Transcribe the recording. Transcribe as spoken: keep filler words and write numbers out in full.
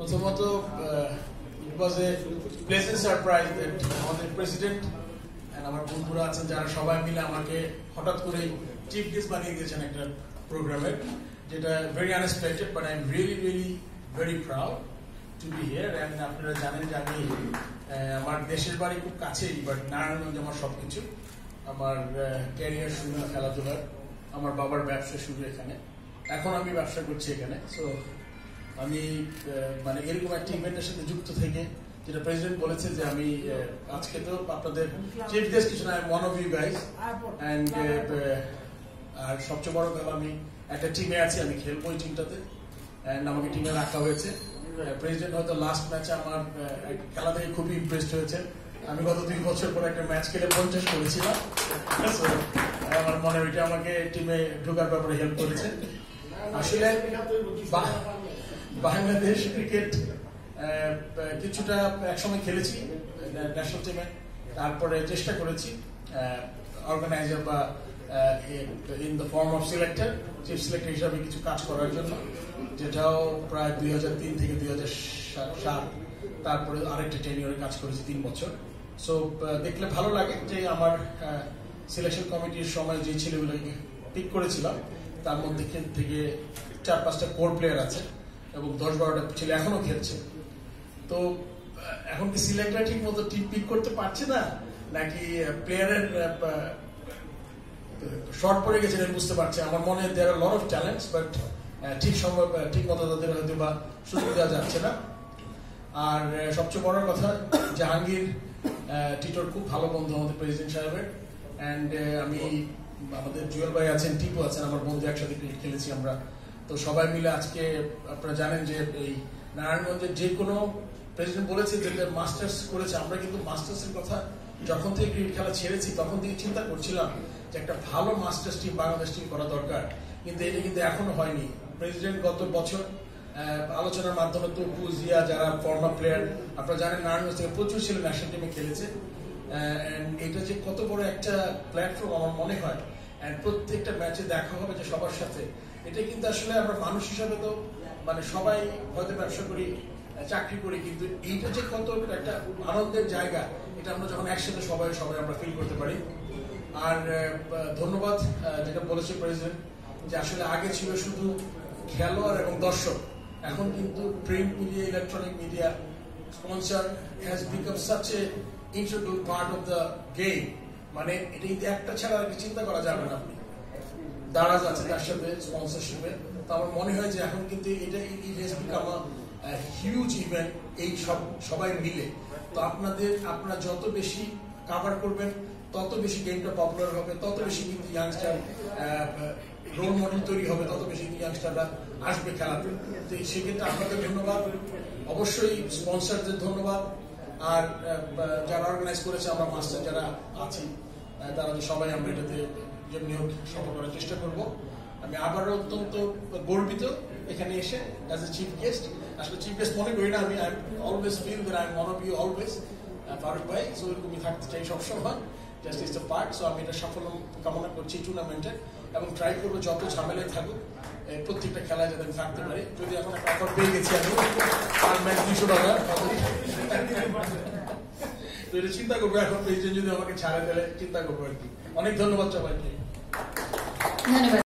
প্রথমত it was a pleasant surprise that আমাদের president and আমার বন্ধুরা আছেন যারা সবাই মিলে আমাকে হঠাৎ করে চিফ গেস্ট বানিয়ে দিয়েছেন একটা প্রোগ্রামের, যেটা very unexpected, but I am really really very proud to be here. And আপনারা জানেন যে আমি আমার দেশের বাড়ি খুব কাছেই, বাট নারায়ণগঞ্জ আমার সবকিছু। আমার ক্যারিয়ার শুরু খেলাধুলার, আমার বাবার ব্যবসা শুরু এখানে, এখন আমি ব্যবসা করছি এখানে। সো আমি মানে এরকম একটা ইভেন্টের সাথে যুক্ত থেকে, যেটা প্রেসিডেন্ট বলেছে যে আমি আজকে তো আপনাদের চিফ গেস্ট কিছু না, one of you guys. And আর সবচেয়ে বড় কথা, আমি একটা টিমে আছি, আমি খেলবো এই টিমটাতে, অ্যান্ড আমাকে টিমে রাখা হয়েছে। প্রেসিডেন্ট হয়তো লাস্ট ম্যাচে আমার খেলা থেকে খুবই ইমপ্রেসড হয়েছে। আমি গত দুই বছর পর একটা ম্যাচ খেলে পঞ্চাশ করেছিলাম। আমার মনে হয় ওইটা আমাকে টিমে ঢোকার ব্যাপারে হেল্প করেছে। আসলে বাংলাদেশ ক্রিকেট কিছুটা একসময় খেলেছি ন্যাশনাল টিমে, তারপরে চেষ্টা করেছি অর্গানাইজার বা in the form of selector, chief selector হিসাবে কিছু কাজ করার জন্য, যেটাও প্রায় দুই হাজার তিন থেকে দুই হাজার সাত, তারপরে আরেকটা টেনিয়রে কাজ করেছি তিন বছর। সো দেখলে ভালো লাগে যে আমার সিলেকশন কমিটির সময় যে ছেলেগুলোকে পিক করেছিলাম, তার মধ্যে থেকে চার পাঁচটা কোর প্লেয়ার আছে এবং দশ বারোটা ছেলে এখনো খেলছে। তো এখন কি সিলেক্টর ঠিক মতো টিম পিক করতে পারছে না, নাকি প্লেয়ারের শর্ট পড়ে গেছে বুঝতে পারছে। আমার মনে হয় there are lot of talents, but ঠিক সম্ভব ঠিক মতো তাদের হয়তো বা সুযোগ দেওয়া যাচ্ছে না। আর সবচেয়ে বড় কথা, জাহাঙ্গীর টিটোর খুব ভালো বন্ধু আমাদের প্রেসিডেন্ট সাহেবের। অ্যান্ড আমি আমাদের জুয়েল ভাই আছেন, টিপু আছেন, আমার বন্ধু, একসাথে ক্রিকেট খেলেছি আমরা। তো সবাই মিলে আজকে আপনারা জানেন যে এই নারায়ণগঞ্জের যে কোনো প্রেসিডেন্ট বলেছে যে মাস্টার্স করেছে, আমরা কিন্তু মাস্টার্সের কথা যখন থেকে ক্রিকেট খেলা ছেড়েছি তখন থেকে চিন্তা করছিলাম যে একটা ভালো মাস্টার্স টিম বাংলাদেশ টিম করা দরকার, কিন্তু এটা কিন্তু এখনো হয়নি। প্রেসিডেন্ট গত বছর আলোচনার মাধ্যমে তো জিয়া যারা ফর্মার প্লেয়ার, আপনারা জানেন নারায়ণগঞ্জ থেকে প্রচুর ছেলে ন্যাশনাল টিমে খেলেছে। এটা যে কত বড় একটা প্ল্যাটফর্ম আমার মনে হয়, অ্যান্ড প্রত্যেকটা ম্যাচে দেখা হবে যে সবার সাথে, এটা কিন্তু আসলে আমরা মানুষ হিসাবে তো মানে সবাই হয়তো ব্যবসা করি, চাকরি করি, কিন্তু এইটা যে কত একটা আনন্দের জায়গা, এটা আমরা যখন একসাথে সবাই সবাই আমরা ফিল করতে পারি। আর ধন্যবাদ যেটা বলেছে প্রেসিডেন্ট, যে আসলে আগে ছিল শুধু খেলোয়াড় এবং দর্শক, এখন কিন্তু print media, electronic media, sponsor has become such a integral part of the game. মানে এটা কিন্তু একটা ছাড়া আর কি চিন্তা করা যাবে না। আপনি দারাজ আছে তার সাথে স্পন্সরশিপে, তো আমার মনে হয় যে এখন কিন্তু এটা it has become a huge event, এই সব সবাই মিলে। তো আপনাদের আপনারা যত বেশি কাভার করবেন, তত বেশি গেমটা পপুলার হবে, তত বেশি কিন্তু ইয়াংস্টার রোল মডেল তৈরি হবে, তত বেশি ইয়াংস্টাররা আসবে খেলাতে। তো সেক্ষেত্রে আপনাদের ধন্যবাদ, অবশ্যই স্পন্সরদের ধন্যবাদ, আর যারা অর্গানাইজ করেছে, আমরা মাস্টার যারা আছি, তারা তো সবাই আমরা এটাতে যেমনি হোক সফল করার চেষ্টা করব। আমি আবারও অত্যন্ত গর্বিত এখানে এসে অ্যাজ এ চিফ গেস্ট। আসলে চিফ গেস্ট মনে করি না আমি, I always feel that I am one of you always, Farooq ভাই। সো এরকমই থাকতে চাই সবসময়, just it's a part. So আমি এটা সাফল্য কামনা করছি টুর্নামেন্টের, এবং ট্রাই করবো যত ঝামেলায় থাকুক প্রত্যেকটা খেলায় যাতে আমি থাকতে পারি। যদি এখন একটা অফার পেয়ে গেছি আমি পার ম্যাচ দুইশো টাকা, তো এটা চিন্তা করবো এখন প্রেসিডেন্ট যদি আমাকে ছাড়ে দিলে চিন্তা করবো আর কি। অনেক ধন্যবাদ সবাইকে। ধন্যবাদ।